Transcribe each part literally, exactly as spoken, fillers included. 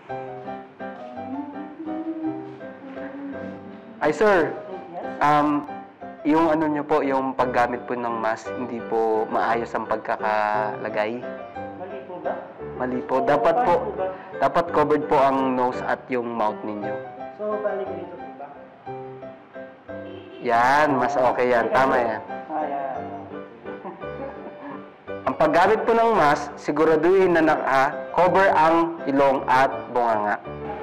Ay sir, um, yung ano nyo po, yung paggamit po ng mask, hindi po maayos ang pagkakalagay. Mali po ba? Mali po. Dapat po, dapat covered po ang nose at yung mouth ninyo. So, balik dito po ba? Yan, mas okay yan. Tama yan. Ah, yan. Ang paggamit po ng mask, siguraduhin na naka-cover ang ilong at bunganga.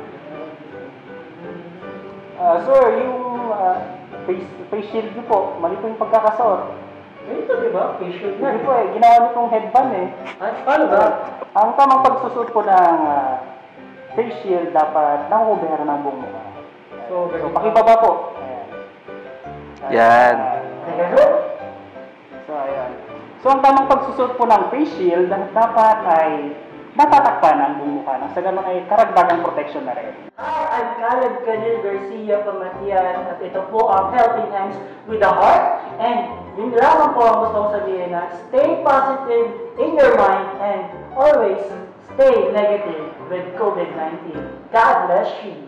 Ah, sir, yung uh, face, face shield niyo po, mali po yung pagkakasuot. Ito, di ba? Face shield na. Hindi po eh, ginawa niyo pong headband eh. Ay, paano ba? Ang tamang pagsusuot po ng uh, face shield dapat nakukuberan ng buong mukha. So, So, pakibaba po. Ayan. Yan. Ayan. So, ayan. So, ang tamang pagsusuot po ng face shield dapat ay natatakpan ang buong mukha. Nang sa ganun ay karagdagang protection na rin. Hi, I'm Khaled Kadir Garcia Pamatian at ito po ang Helping Hands with the Heart. And yun lamang po ang gusto kong sabihin na stay positive in your mind and always stay negative with COVID nineteen. God bless you.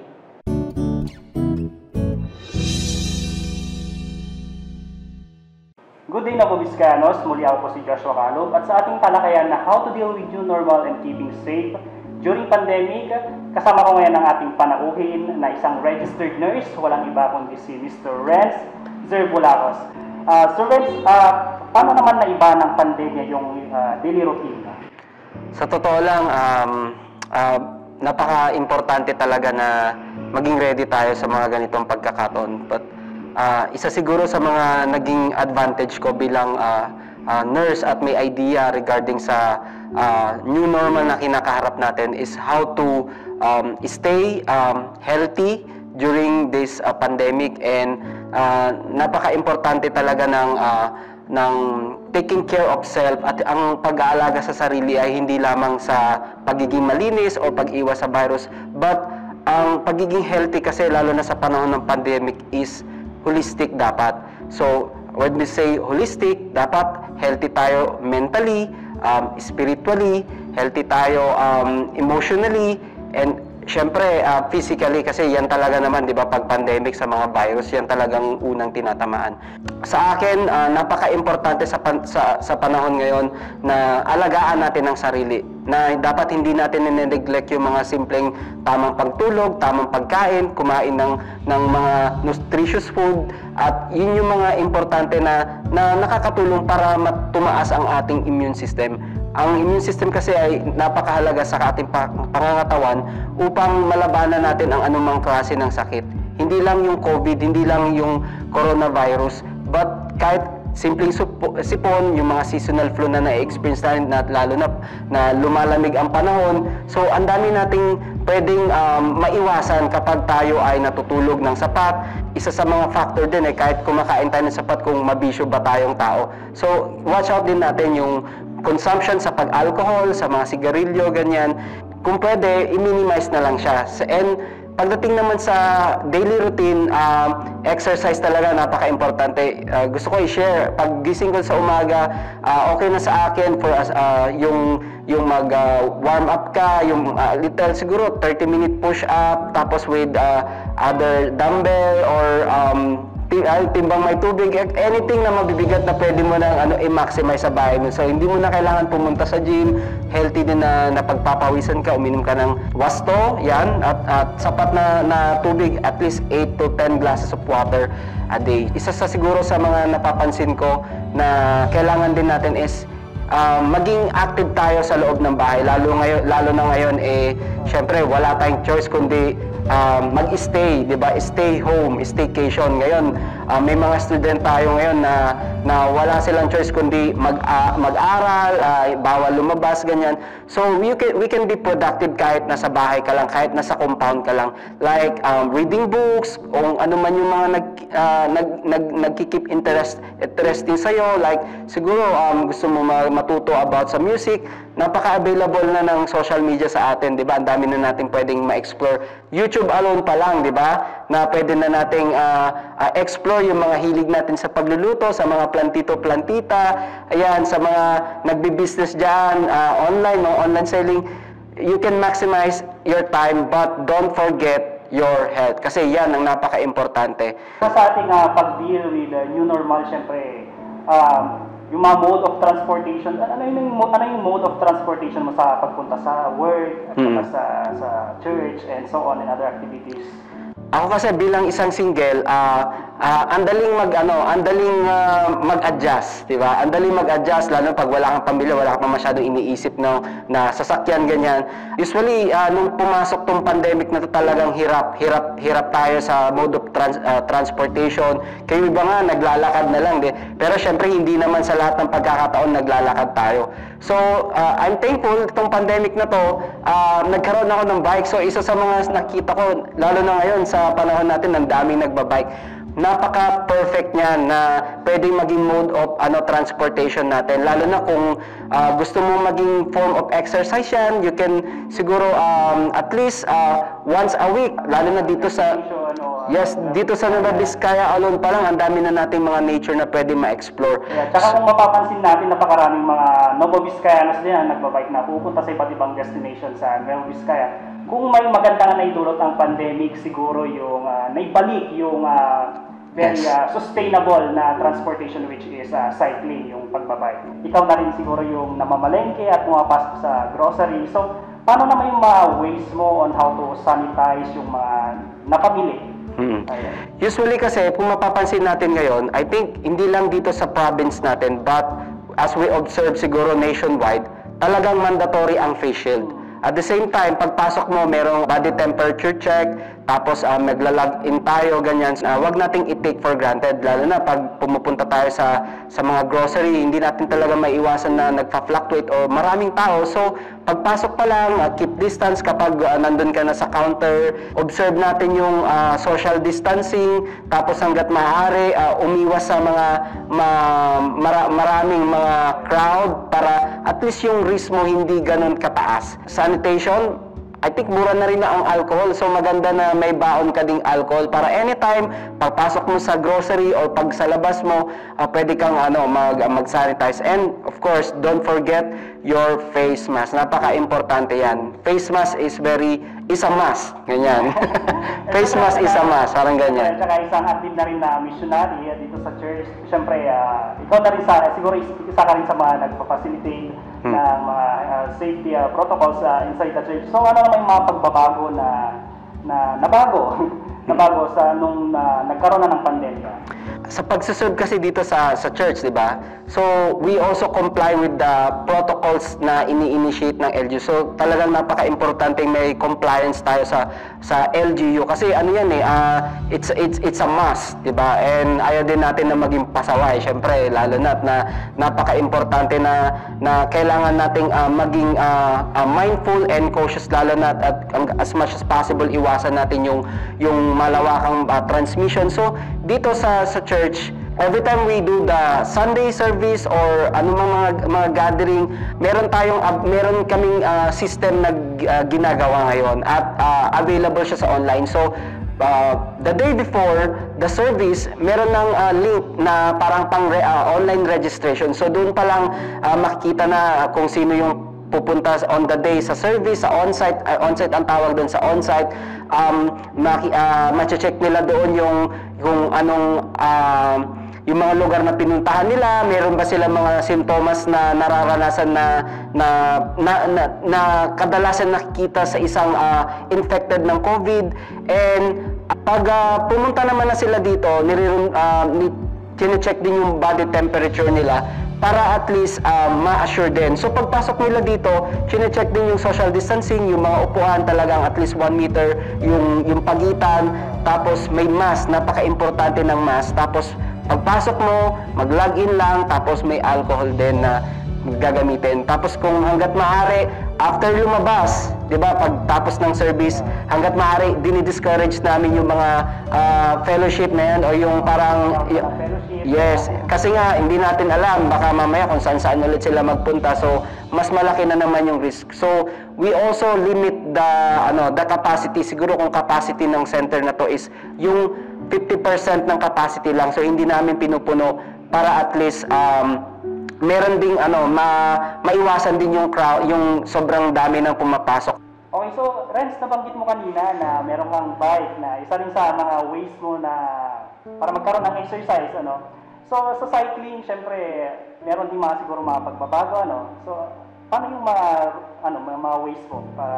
Good day na po, Biskanos. Muli ako po si Joshua Calov at sa ating talakayan na How to Deal with New Normal and Keeping Safe during pandemic, kasama ko ngayon ang ating panauhin na isang registered nurse, walang iba kundi si Mister Renz Zerbulacos. Uh, Sir Renz, uh, paano naman na iba ng pandemya yung uh, daily routine? Sa totoo lang, um, uh, napaka-importante talaga na maging ready tayo sa mga ganitong pagkakataon. But uh, isa siguro sa mga naging advantage ko bilang uh, uh, nurse at may idea regarding sa uh, new normal na kinakaharap natin is how to um, stay um, healthy during this uh, pandemic, and uh, napaka-importante talaga ng uh, ng taking care of self, at ang pag-aalaga sa sarili ay hindi lamang sa pagiging malinis o pag-iwas sa virus, but ang pagiging healthy kasi lalo na sa panahon ng pandemic is holistic dapat. So when we say holistic, dapat healthy tayo mentally, um, spiritually, healthy tayo um, emotionally, and syempre, uh, physically, kasi yan talaga naman, di ba, pag pandemic sa mga virus, yan talagang unang tinatamaan. Sa akin, uh, napaka-importante sa, pan sa, sa panahon ngayon na alagaan natin ang sarili. Na dapat hindi natin nineglect yung mga simpleng tamang pagtulog, tamang pagkain, kumain ng, ng mga nutritious food, at yun yung mga importante na, na nakakatulong para tumaas ang ating immune system. Ang immune system kasi ay napakahalaga sa ating pangangatawan upang malabanan natin ang anumang klase ng sakit. Hindi lang yung COVID, hindi lang yung coronavirus, but kahit simpleng sipon, yung mga seasonal flu na na-experience natin, na lalo na, na lumalamig ang panahon. So, ang dami nating pwedeng um, maiwasan kapag tayo ay natutulog ng sapat. Isa sa mga factor din ay kahit kumakain tayo ng sapat kung mabisyo ba tayong tao. So, watch out din natin yung consumption sa pag-alcohol, sa mga sigarilyo, ganyan. Kung pwede, i-minimize na lang siya. And pagdating naman sa daily routine, uh, exercise talaga napaka-importante. Uh, gusto ko i-share, pag gising ko sa umaga, uh, okay na sa akin for uh, yung yung mag-warm uh, up ka, yung uh, little siguro thirty minute push up, tapos with uh, other dumbbell or um, timbang may tubig, anything na mabibigat na pwede mo na ano, i-maximize sa bahay mo. So, hindi mo na kailangan pumunta sa gym, healthy din na napagpapawisan ka, uminom ka ng wasto, yan, at, at sapat na, na tubig, at least eight to ten glasses of water a day. Isa sa siguro sa mga napapansin ko na kailangan din natin is uh, maging active tayo sa loob ng bahay, lalo, ngayon, lalo na ngayon, eh, syempre, wala tayong choice kundi Um, mag-stay, di ba? Stay home, staycation. Ngayon, uh, may mga student tayo ngayon na, na wala silang choice kundi mag, uh, mag-aral, uh, bawal lumabas, ganyan. So, we can, we can be productive kahit nasa bahay ka lang, kahit nasa compound ka lang. Like, um, reading books, kung ano man yung mga nag, uh, nag, nag, nagkikip interest, interesting sa'yo. Like, siguro, um, gusto mo matuto about sa music, napaka-available na ng social media sa atin, di ba? Ang dami na natin pwedeng ma-explore. YouTube alone pa lang, di ba? Na pwede na nating uh, uh, explore yung mga hilig natin sa pagluluto, sa mga plantito-plantita, ayan, sa mga nagbi-business dyan, uh, online, no? Online selling. you can maximize your time, but don't forget your health. Kasi yan ang napaka-importante. Sa ating uh, pag-deal with the new normal, syempre, um, yung mga mode of transportation, ano yung, ano yung mode of transportation mo sa pagpunta sa work, at Hmm. sa, sa church, and so on, and other activities? Ako kasi bilang isang single, ah uh, andaling mag ano, andaling uh, mag-adjust, 'di ba? Andaling mag-adjust lalo pag wala kang pamilya, wala kang masyadong iniisip no na sasakyan ganyan. Usually uh, nung pumasok tong pandemic na to, talagang hirap, hirap, hirap tayo sa mode of trans, uh, transportation. Kayo iba nga naglalakad na lang, di? Pero syempre hindi naman sa lahat ng pagkakataon naglalakad tayo. So, uh, I'm thankful itong pandemic na to, uh, nagkaroon ako ng bike. So, isa sa mga nakita ko, lalo na ngayon sa panahon natin, ang daming nagbabike. Napaka-perfect niya na pwedeng maging mode of ano transportation natin. Lalo na kung uh, gusto mo maging form of exercise yan, you can siguro um, at least uh, once a week, lalo na dito sa yes, dito sa Nueva Vizcaya alone pa lang, ang dami na nating mga nature na pwede ma-explore. Yeah, tsaka kung mapapansin natin, napakaraming mga Nueva Vizcayanos din ang nagbabike na pupunta sa iba't ibang destination sa Nueva Vizcaya. Kung may maganda na naidulot ang pandemic, siguro yung uh, naibalik yung uh, very Yes. uh, sustainable na transportation, which is uh, cycling, yung pagbabike. Ikaw na rin siguro yung namamalengke at pumapasok sa grocery. So, paano naman yung mga ways mo on how to sanitize yung mga napamili? Hmm. Usually kasi, kung mapapansin natin ngayon, I think hindi lang dito sa province natin, but as we observe siguro nationwide, talagang mandatory ang face shield. At the same time, pagpasok mo, merong body temperature check, tapos uh, magla-log in tayo, ganyan. Uh, wag nating i-take for granted, lalo na pag pumupunta tayo sa sa mga grocery, hindi natin talaga maiwasan na nagfa-fluctuate o maraming tao. So, pagpasok pa lang, uh, keep distance kapag uh, nandun ka na sa counter, observe natin yung uh, social distancing, tapos hanggat maaari, uh, umiwas sa mga ma, mara, maraming mga crowd para at least yung risk mo hindi ganun kataas. Sanitation, I think mura na rin na ang alcohol, so maganda na may baon ka ding alcohol para anytime pagpasok mo sa grocery or pag sa labas mo, uh, pwede kang ano, mag, uh, mag-sanitize. And of course, don't forget your face mask. Napaka-importante yan. Face mask is very, is a must. Ganyan. Face mask is a must. Parang ganyan. At saka isang active na rin na missionary uh, dito sa church. Siyempre, uh, ikaw na rin sa, siguro isa ka rin sa mga nagpa-facilitate hmm. ng mga uh, safety uh, protocols uh, inside the church. So, ano naman yung mga pagbabago na na nabago? nabago sa nung uh, nagkaroon na ng pandemya? Sa pagsusunod kasi dito sa sa church, di ba? So, we also comply with the protocols na ini-initiate ng L G U. So, talagang napaka-importante may compliance tayo sa sa L G U kasi ano yan eh, uh, it's it's it's a must, di ba? And ayaw din natin na maging pasaway, syempre, lalo na na napaka-importante na na kailangan nating uh, maging uh, uh, mindful and cautious, lalo na at, at as much as possible iwasan natin yung yung malawakang uh, transmission. So, dito sa sa church, every time we do the Sunday service or ano mga mga gathering, meron tayong uh, meron kaming uh, system na uh, ginagawa ngayon at uh, available siya sa online. So uh, the day before the service, meron ng uh, link na parang pang re, uh, online registration. So doon pa lang uh, makikita na uh, kung sino yung pupunta on the day sa service, sa on-site, uh, on-site ang tawag doon sa on-site. Um, maki, uh, ma-check nila doon yung kung anong uh, yung mga lugar na pinuntahan nila, meron ba sila mga simptomas na nararanasan na na na, na, na kadalasan nakikita sa isang uh, infected ng COVID. And pag uh, pumunta naman na sila dito, nire, uh, chine-check din yung body temperature nila para at least uh, ma-assure din. So pagpasok nila dito, chine-check din yung social distancing, yung mga upuan talagang at least one meter yung, yung pagitan, tapos may mask, napaka-importante ng mask, tapos pagpasok mo, mag-login lang, tapos may alcohol din na gagamitin. Tapos kung hanggat maaari, after lumabas, di ba, pagtapos ng service, hanggat maaari, dinidiscourage namin yung mga uh, fellowship na yan o yung parang, y- yes, kasi nga, hindi natin alam, baka mamaya kung saan-saan ulit sila magpunta, so mas malaki na naman yung risk. So, we also limit the, ano, the capacity, siguro kung capacity ng center na to is yung fifty percent ng capacity lang, so hindi namin pinupuno para at least, um, meron ding ano, ma, maiwasan din yung crowd, yung sobrang dami ng pumapasok. Okay, so Renz, nabanggit mo kanina na meron kang bike na isa rin sa mga ways mo na para magkaroon ng exercise, ano? So sa cycling, syempre, meron din mga siguro mga pagbabago, ano? So paano yung mga ano, mga, mga ways mo para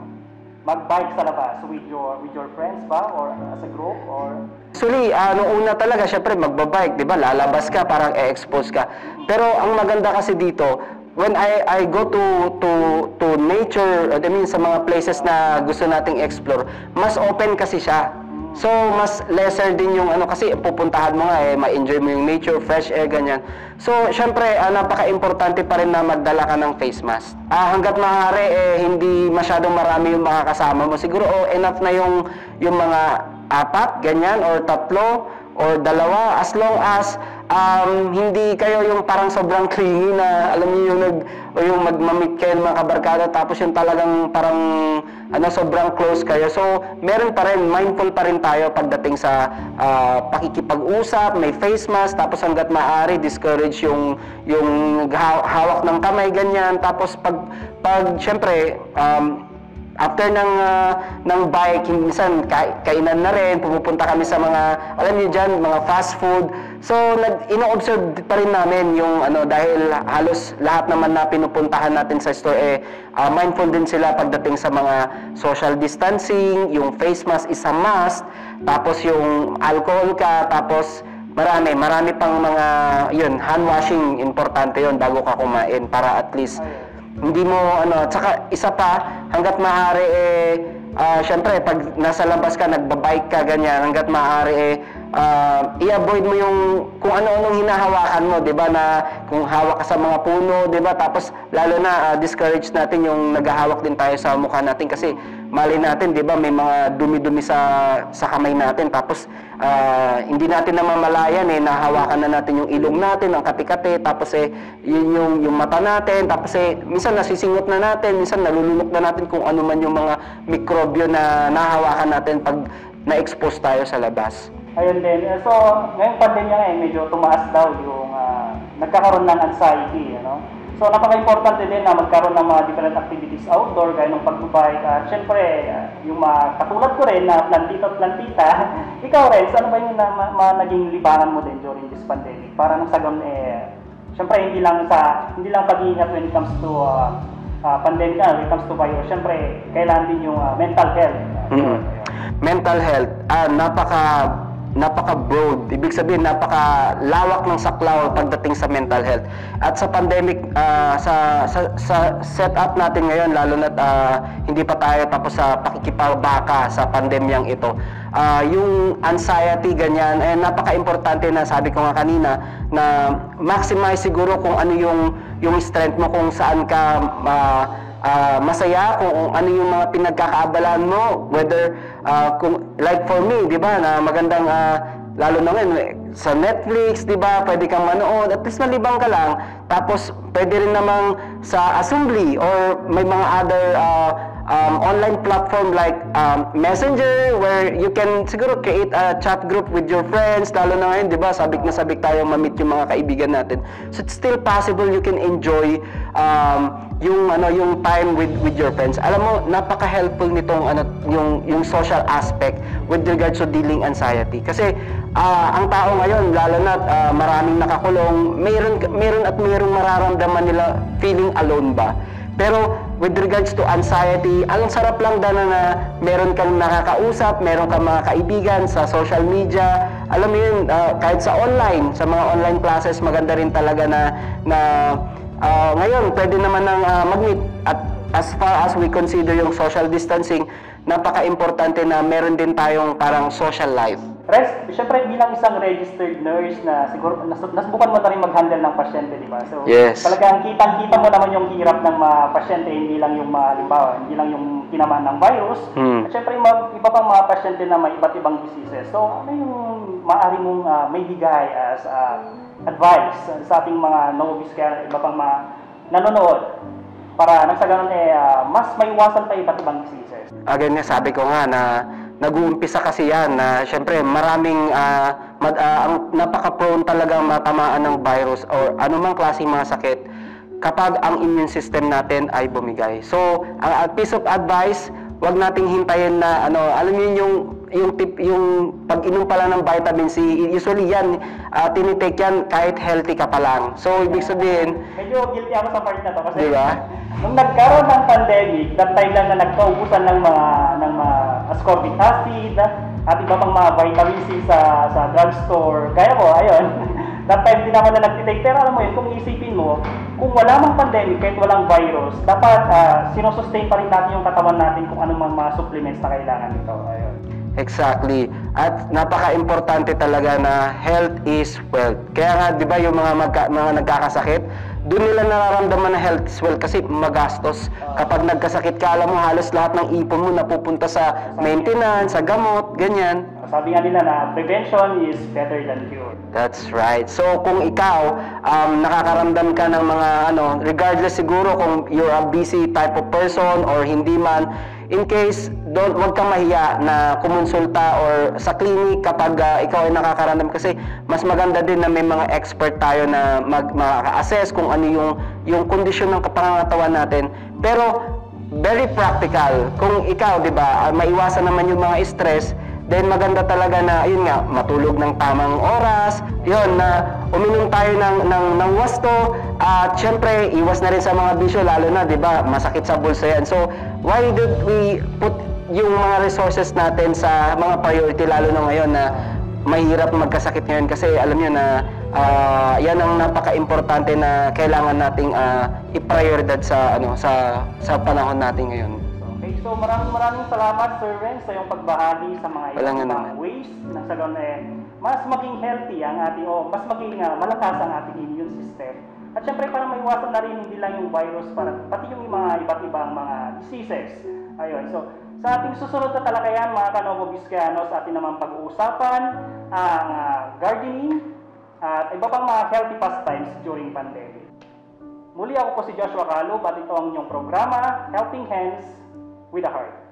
mag-bike sa labas with your with your friends ba or as a group or Actually, uh, nung una talaga, syempre magbabike, di ba? Lalabas ka, parang e-expose ka. Pero ang maganda kasi dito, when I I go to to to nature, I mean sa mga places na gusto nating explore, mas open kasi siya. So mas lesser din yung ano kasi pupuntahan mo nga eh, ma-enjoy mo yung nature, fresh air ganyan. So syempre uh, napaka-importante pa rin na magdala ka ng face mask. Ah hangga't maaari eh hindi masyadong marami yung makakasama mo. Siguro oh, enough na yung yung mga apat ganyan or tatlo or dalawa, as long as um, hindi kayo yung parang sobrang clingy na alam niyo yung nag o yung magmamit kayo ng mga kabarkada tapos yung talagang parang ano sobrang close kayo. So meron pa rin, mindful pa rin tayo pagdating sa uh, pakikipag-usap, may face mask, tapos hangga't maaari discourage yung yung hawak ng kamay ganyan. Tapos pag pag syempre um, after ng uh, ng bike, minsan ka kainan na rin, pumupunta kami sa mga, alam niyo dyan, mga fast food. So, nag ino-observe pa rin namin yung ano, dahil halos lahat naman na pinupuntahan natin sa store, eh, uh, mindful din sila pagdating sa mga social distancing, yung face mask is a must, tapos yung alcohol ka, tapos marami, marami pang mga, yun, hand washing, importante yun bago ka kumain para at least hindi mo ano, tsaka isa pa hangga't maaari eh uh, syempre pag nasa labas ka nagbabike ka ganyan, hangga't maaari eh uh, i-avoid mo yung kung ano-anong hinahawakan mo, 'di ba, na kung hawak ka sa mga puno, 'di ba, tapos lalo na uh, discourage natin yung naghahawak din tayo sa mukha natin kasi mali natin, 'di ba, may mga dumi-dumi sa sa kamay natin tapos uh, hindi natin namamalayan eh nahawakan na natin yung ilong natin, ang kati-kati, tapos eh yun yung yung mata natin, tapos eh minsan nasisingot na natin, minsan nalulunok na natin kung ano man yung mga mikrobyo na nahawakan natin pag na-expose tayo sa labas. Ayun din. So, ngayong pandemya nga eh, medyo tumaas daw yung uh, nagkakaroon ng anxiety, ano? So, napaka-importante din na magkaroon ng mga different activities outdoor, gaya ng pag-bike. At uh, syempre, uh, yung mga katulad ko rin na plantito at plantita, ikaw rin, ano ba yung na, ma, ma, naging libangan mo din during this pandemic? Para nang sagam eh, syempre hindi lang sa hindi lang pag-iingat when it comes to uh, uh, pandemic, uh, when it comes to virus, syempre kailangan din yung uh, mental health. Uh, mm-hmm. Mental health, ah, napaka napaka-broad. Ibig sabihin, napaka-lawak ng saklaw pagdating sa mental health. At sa pandemic, uh, sa, sa, sa setup natin ngayon, lalo na uh, hindi pa tayo tapos sa pakikipagbaka sa pandemyang ito, uh, yung anxiety, ganyan, eh, napaka-importante na sabi ko nga kanina, na maximize siguro kung ano yung, yung strength mo, kung saan ka uh, Uh, masaya, kung ano yung mga pinagkakaabalahan mo, whether uh, kung like for me, di ba, na magandang uh, lalo na ngayon sa Netflix, di ba, pwede kang manood, at least malibang ka lang, tapos pwede rin namang sa assembly or may mga other uh, um, online platform like um, Messenger, where you can siguro create a chat group with your friends, lalo na ngayon, di ba, sabik na sabik tayo ma-meet yung mga kaibigan natin. So it's still possible you can enjoy um, yung ano yung time with with your friends. Alam mo, napaka-helpful nitong ano yung yung social aspect with regards to dealing anxiety. Kasi uh, ang tao ngayon, lalo na uh, maraming nakakulong, mayroon mayroon at mayroong mararamdaman nila feeling alone ba. Pero with regards to anxiety, ang sarap lang dana na meron kang nakakausap, meron kang mga kaibigan sa social media. Alam mo yun, uh, kahit sa online, sa mga online classes, maganda rin talaga na na Uh, ngayon, pwede naman ng uh, mag-meet. At as far as we consider yung social distancing, napaka-importante na meron din tayong parang social life. Res, syempre bilang isang registered nurse na siguro nas nasubukan mo na rin mag-handle ng pasyente, di ba? So, yes. Talagang kitang-kita mo naman yung hirap ng mga pasyente, hindi lang yung mga halimbawa, hindi lang yung tinamaan ng virus. Hmm. At syempre, iba pang mga pasyente na may iba't ibang diseases. So, ano yung maaari mong uh, may bigay as uh, advice sa ating mga novice, kaya iba pang mga nanonood para nang sa ganun eh uh, mas maiwasan pa iba't ibang diseases? Again, sabi ko nga na nag-uumpisa kasi yan na syempre maraming uh, mad, uh, ang napaka-prone talagang matamaan ng virus or anumang klaseng mga sakit kapag ang immune system natin ay bumigay. So, ang uh, piece of advice, wag nating hintayin na ano, alam niyo yung yung tip, yung pag-inom pa lang ng vitamin C, usually yan uh, tinitake yan kahit healthy ka pa lang. So, ibig sabihin, medyo guilty ako sa part na to kasi di ba? nung nagkaroon ng pandemic, that time lang na nagkaubusan ng mga ng mga ascorbic acid at iba pang mga vitamin C sa sa drugstore. Kaya ko, ayun, that time din naman na nagtitake. Pero alam mo yun, kung isipin mo, kung wala mang pandemic, kahit walang virus, dapat uh, sinusustain pa rin natin yung katawan natin kung anong mga supplements na kailangan nito. Ayun. Exactly. At napaka-importante talaga na health is wealth. Kaya nga, di ba, yung mga, magka, mga nagkakasakit, doon nila nararamdaman na health is wealth kasi magastos. Kapag nagkasakit ka, alam mo, halos lahat ng ipon mo napupunta sa maintenance, sa gamot, ganyan. Sabi nga nila na prevention is better than cure. That's right. So, kung ikaw, um, nakakaramdam ka ng mga, ano, regardless siguro kung you're a busy type of person or hindi man, in case, don't, wag kang mahiya na kumonsulta or sa clinic kapag uh, ikaw ay nakakaramdam kasi mas maganda din na may mga expert tayo na mag, maka-assess kung ano yung, yung kondisyon ng kapangangatawan natin. Pero, very practical. Kung ikaw, di ba, uh, maiwasan naman yung mga stress, then maganda talaga na, yun nga, matulog ng tamang oras, yun, na uminom tayo ng, ng, ng wasto, at syempre, iwas na rin sa mga bisyo, lalo na, di ba, masakit sa bulsa yan. So, why did we put yung mga resources natin sa mga priority, lalo na ngayon na mahirap magkasakit ngayon kasi alam nyo na uh, yan ang napaka-importante na kailangan nating uh, i-prioridad sa, ano, sa, sa panahon natin ngayon. Okay, so maraming maraming salamat, Sir Ren, sa iyong pagbahagi sa mga Walang ibang naman. ways na sa ganun eh, mas maging healthy ang ating, o mas maging uh, malakas ang ating immune system. At syempre, para maiwasan na rin hindi lang yung virus, para, pati yung mga iba't ibang mga diseases. Ayun, so sa ating susunod na talakayan, mga Kanovo Vizcayanos, atin naman pag-uusapan ang uh, gardening at iba pang mga healthy pastimes during pandemic. Muli ako po si Joshua Calub at ito ang inyong programa, Helping Hands with a Heart.